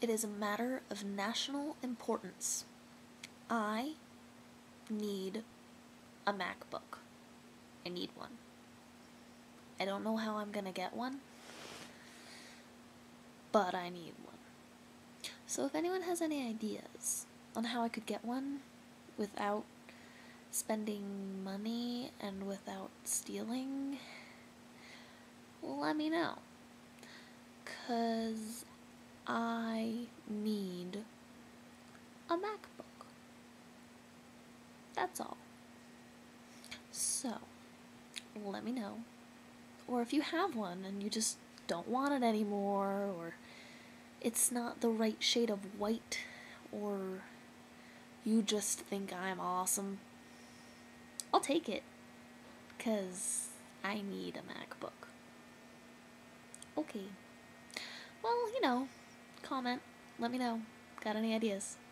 It is a matter of national importance. I need a MacBook. I need one. I don't know how I'm gonna get one, but I need one. So if anyone has any ideas on how I could get one without spending money and without stealing, let me know. 'Cause I need a MacBook. That's all. So, let me know. Or if you have one and you just don't want it anymore, or it's not the right shade of white, or you just think I'm awesome, I'll take it. 'Cause I need a MacBook. Okay. Well, comment. Let me know. Got any ideas?